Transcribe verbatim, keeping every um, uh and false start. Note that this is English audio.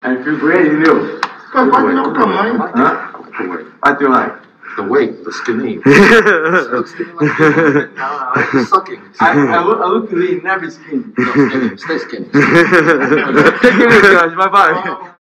I feel great, you know. But why não tamanho? Huh? What do you like? The weight, the skinny. So skinny like you. No, no, sucking. I, I, look, I look lean, never skinny. No, skinny. Stay skinny. Thank you, guys. Bye bye.